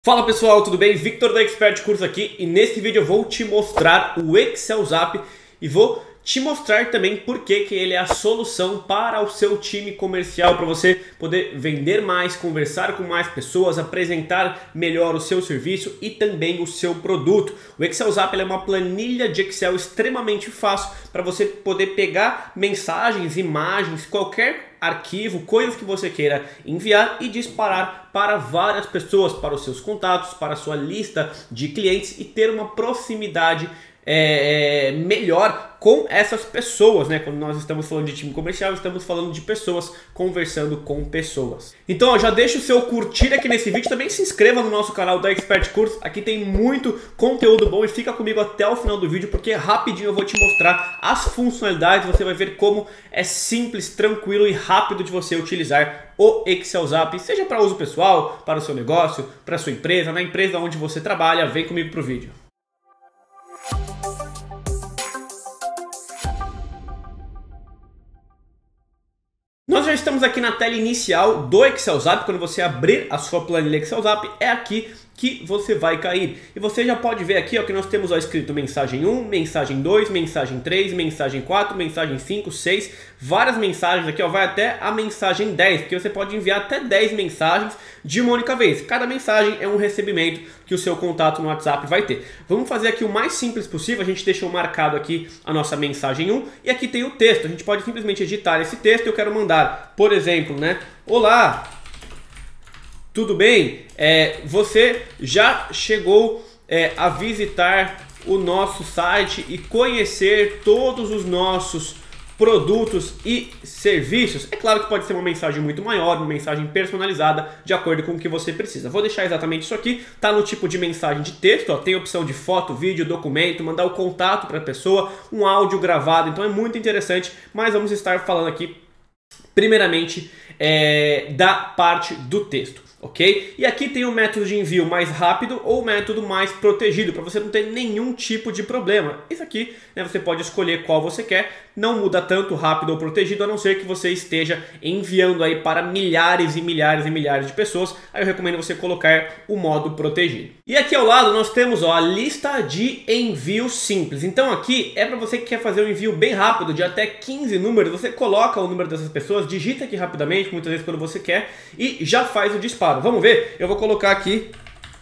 Fala pessoal, tudo bem? Victor da Expert Cursos aqui e nesse vídeo eu vou te mostrar o Excel Zap e vou te mostrar também por que ele é a solução para o seu time comercial, para você poder vender mais, conversar com mais pessoas, apresentar melhor o seu serviço e também o seu produto. O Excel Zap é uma planilha de Excel extremamente fácil para você poder pegar mensagens, imagens, qualquer arquivo, coisas que você queira enviar e disparar para várias pessoas, para os seus contatos, para a sua lista de clientes e ter uma proximidade melhor com essas pessoas, né? Quando nós estamos falando de time comercial, estamos falando de pessoas conversando com pessoas. Então, ó, já deixa o seu curtir aqui nesse vídeo, também se inscreva no nosso canal da Expert Cursos, aqui tem muito conteúdo bom e fica comigo até o final do vídeo, porque rapidinho eu vou te mostrar as funcionalidades, você vai ver como é simples, tranquilo e rápido de você utilizar o Excel Zap, seja para uso pessoal, para o seu negócio, para a sua empresa, na empresa onde você trabalha. Vem comigo pro vídeo. Nós já estamos aqui na tela inicial do Excel Zap. Quando você abrir a sua planilha Excel Zap, é aqui que você vai cair. E você já pode ver aqui ó, que nós temos ó, escrito mensagem 1, mensagem 2, mensagem 3, mensagem 4, mensagem 5, 6, várias mensagens aqui, ó, vai até a mensagem 10, porque você pode enviar até 10 mensagens de uma única vez. Cada mensagem é um recebimento que o seu contato no WhatsApp vai ter. Vamos fazer aqui o mais simples possível. A gente deixou marcado aqui a nossa mensagem 1 e aqui tem o texto. A gente pode simplesmente editar esse texto. Eu quero mandar, por exemplo, né? Olá! Tudo bem? Você já chegou a visitar o nosso site e conhecer todos os nossos produtos e serviços? É claro que pode ser uma mensagem muito maior, uma mensagem personalizada, de acordo com o que você precisa. Vou deixar exatamente isso aqui, tá no tipo de mensagem de texto, ó, tem a opção de foto, vídeo, documento, mandar o contato para a pessoa, um áudio gravado, então é muito interessante, mas vamos estar falando aqui primeiramente da parte do texto. Ok? E aqui tem o método de envio mais rápido ou o método mais protegido, para você não ter nenhum tipo de problema. Isso aqui, né, você pode escolher qual você quer, não muda tanto rápido ou protegido, a não ser que você esteja enviando aí para milhares e milhares e milhares de pessoas. Aí eu recomendo você colocar o modo protegido. E aqui ao lado nós temos ó, a lista de envio simples. Então aqui é para você que quer fazer um envio bem rápido, de até 15 números, você coloca o número dessas pessoas, digita aqui rapidamente, muitas vezes quando você quer, e já faz o disparo. Vamos ver? Eu vou colocar aqui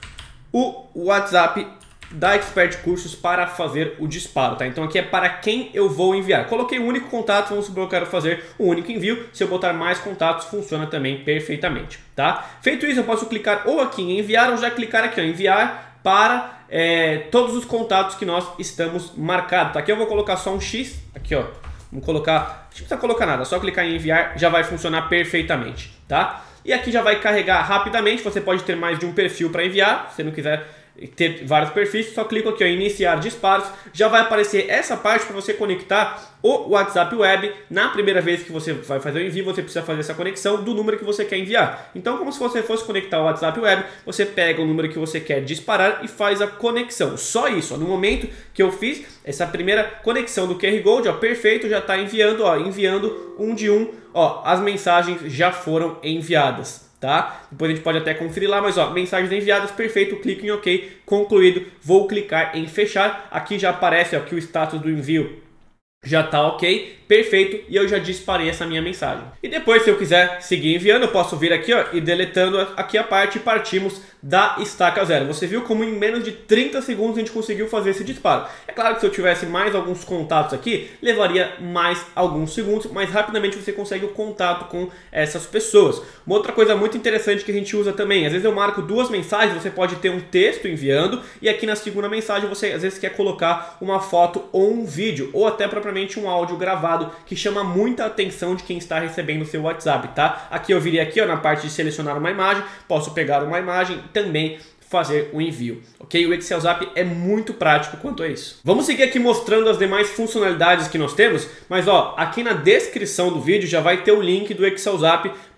o WhatsApp da Expert Cursos para fazer o disparo, tá? Então aqui é para quem eu vou enviar. Coloquei um único contato, vamos supor que eu quero fazer um único envio. Se eu botar mais contatos, funciona também perfeitamente, tá? Feito isso, eu posso clicar ou aqui em enviar ou já clicar aqui, ó, enviar para todos os contatos que nós estamos marcados, tá? Aqui eu vou colocar só um X, aqui ó, vamos colocar, não precisa colocar nada, só clicar em enviar, já vai funcionar perfeitamente, tá? E aqui já vai carregar rapidamente, você pode ter mais de um perfil para enviar, se não quiser ter vários perfis, só clico aqui em iniciar disparos, já vai aparecer essa parte para você conectar o WhatsApp Web. Na primeira vez que você vai fazer o envio, você precisa fazer essa conexão do número que você quer enviar. Então, como se você fosse conectar o WhatsApp Web, você pega o número que você quer disparar e faz a conexão. Só isso, ó, no momento que eu fiz essa primeira conexão do QR Code, ó, perfeito, já está enviando, ó, enviando um de um, ó, as mensagens já foram enviadas. Tá? Depois a gente pode até conferir lá, mas ó, mensagens enviadas, perfeito, clique em OK, concluído, vou clicar em fechar, aqui já aparece ó, que o status do envio já tá ok, perfeito, e eu já disparei essa minha mensagem. E depois, se eu quiser seguir enviando, eu posso vir aqui ó, e deletando aqui a parte e partimos da estaca zero. Você viu como em menos de 30 segundos a gente conseguiu fazer esse disparo. É claro que se eu tivesse mais alguns contatos aqui, levaria mais alguns segundos, mas rapidamente você consegue o contato com essas pessoas. Uma outra coisa muito interessante que a gente usa também, às vezes eu marco duas mensagens, você pode ter um texto enviando, e aqui na segunda mensagem você às vezes quer colocar uma foto ou um vídeo, ou até propriamente um áudio gravado, que chama muita atenção de quem está recebendo o seu WhatsApp, tá? Aqui eu viria aqui ó, na parte de selecionar uma imagem, posso pegar uma imagem e também fazer o envio, ok? O Excel Zap é muito prático quanto a isso. Vamos seguir aqui mostrando as demais funcionalidades que nós temos, mas ó, aqui na descrição do vídeo já vai ter o link do Excel Zap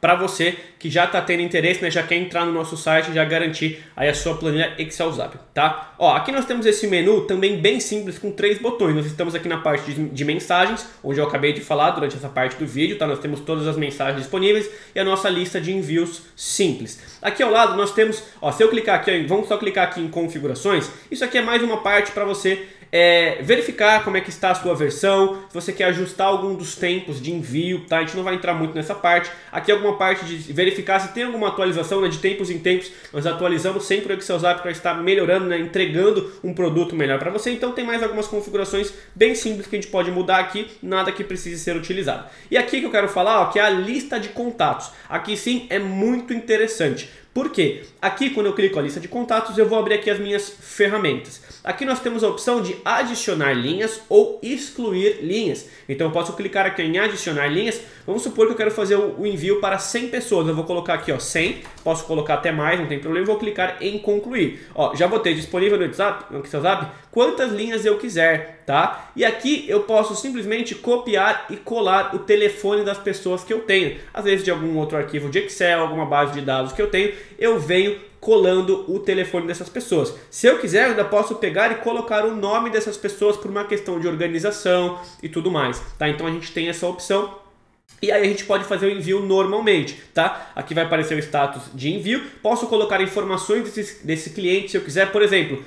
para você que já está tendo interesse, né, já quer entrar no nosso site e já garantir aí a sua planilha Excel Zap, tá? Ó, aqui nós temos esse menu também bem simples com 3 botões. Nós estamos aqui na parte de mensagens, onde eu acabei de falar durante essa parte do vídeo, tá? Nós temos todas as mensagens disponíveis e a nossa lista de envios simples. Aqui ao lado nós temos, ó, se eu clicar aqui, vamos só clicar aqui em configurações, isso aqui é mais uma parte para você verificar como é que está a sua versão, se você quer ajustar algum dos tempos de envio, tá? A gente não vai entrar muito nessa parte. Aqui é alguma parte de verificar se tem alguma atualização, né? De tempos em tempos nós atualizamos sempre o Excel Zap para estar melhorando, né? Entregando um produto melhor para você. Então tem mais algumas configurações bem simples que a gente pode mudar aqui, nada que precise ser utilizado. E aqui que eu quero falar, ó, que é a lista de contatos. Aqui sim é muito interessante. Por quê? Aqui quando eu clico a lista de contatos eu vou abrir aqui as minhas ferramentas. Aqui nós temos a opção de adicionar linhas ou excluir linhas. Então eu posso clicar aqui em adicionar linhas. Vamos supor que eu quero fazer o envio para 100 pessoas. Eu vou colocar aqui, ó, 100. Posso colocar até mais, não tem problema. Vou clicar em concluir. Ó, já botei disponível no Excel Zap quantas linhas eu quiser, tá? E aqui eu posso simplesmente copiar e colar o telefone das pessoas que eu tenho. Às vezes de algum outro arquivo de Excel, alguma base de dados que eu tenho, eu venho colando o telefone dessas pessoas. Se eu quiser, eu ainda posso pegar e colocar o nome dessas pessoas por uma questão de organização e tudo mais, tá? Então a gente tem essa opção. E aí a gente pode fazer o envio normalmente, tá? Aqui vai aparecer o status de envio. Posso colocar informações desse cliente se eu quiser. Por exemplo,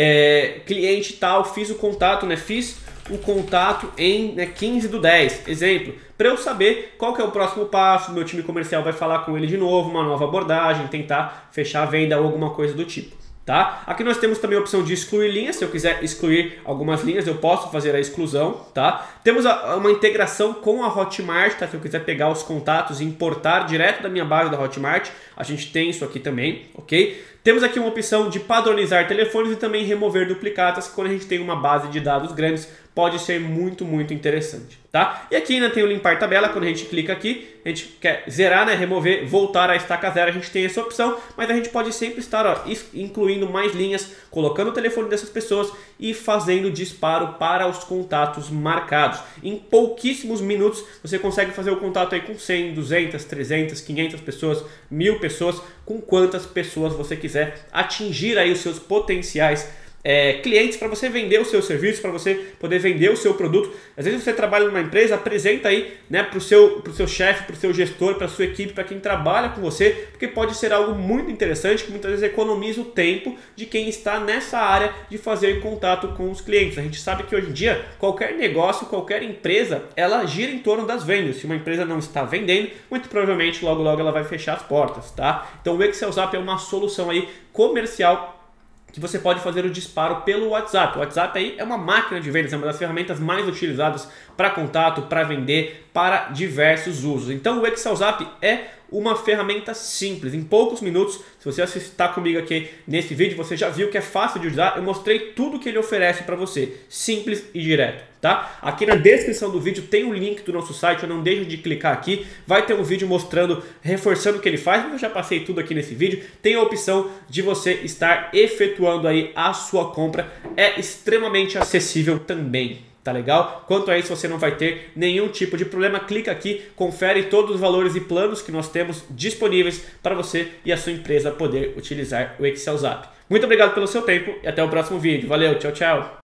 cliente tal, fiz o contato, né? Fiz o contato em 15/10, exemplo, para eu saber qual que é o próximo passo. Meu time comercial vai falar com ele de novo, uma nova abordagem, tentar fechar a venda ou alguma coisa do tipo. Tá? Aqui nós temos também a opção de excluir linhas. Se eu quiser excluir algumas linhas, eu posso fazer a exclusão, tá? Temos uma integração com a Hotmart, tá? Se eu quiser pegar os contatos e importar direto da minha base da Hotmart, a gente tem isso aqui também, ok? Temos aqui uma opção de padronizar telefones e também remover duplicatas. Quando a gente tem uma base de dados grandes, pode ser muito interessante, tá? E aqui ainda tem o limpar tabela. Quando a gente clica aqui, a gente quer zerar, né? Remover, voltar à estaca zero, a gente tem essa opção, mas a gente pode sempre estar, ó, incluindo mais linhas, colocando o telefone dessas pessoas e fazendo disparo para os contatos marcados. Em pouquíssimos minutos você consegue fazer o contato aí com 100, 200, 300, 500 pessoas, 1000 pessoas, com quantas pessoas você quiser atingir aí os seus potenciais clientes para você vender o seu serviço, para você poder vender o seu produto. Às vezes você trabalha numa empresa, apresenta aí, né, para o seu chefe, para o seu gestor, para a sua equipe, para quem trabalha com você, porque pode ser algo muito interessante que muitas vezes economiza o tempo de quem está nessa área de fazer contato com os clientes. A gente sabe que hoje em dia qualquer negócio, qualquer empresa, ela gira em torno das vendas. Se uma empresa não está vendendo, muito provavelmente logo ela vai fechar as portas, tá? Então o Excel Zap é uma solução aí comercial que você pode fazer o disparo pelo WhatsApp. O WhatsApp aí é uma máquina de vendas, é uma das ferramentas mais utilizadas para contato, para vender, para diversos usos. Então o Excel Zap é uma ferramenta simples. Em poucos minutos, se você está comigo aqui nesse vídeo, você já viu que é fácil de usar. Eu mostrei tudo que ele oferece para você, simples e direto, tá? Aqui na descrição do vídeo tem o link do nosso site, eu não deixo de clicar aqui. Vai ter um vídeo mostrando, reforçando o que ele faz, mas eu já passei tudo aqui nesse vídeo. Tem a opção de você estar efetuando aí a sua compra. É extremamente acessível também. Tá legal? Quanto a isso, você não vai ter nenhum tipo de problema. Clica aqui, confere todos os valores e planos que nós temos disponíveis para você e a sua empresa poder utilizar o Excel Zap. Muito obrigado pelo seu tempo e até o próximo vídeo. Valeu, tchau, tchau!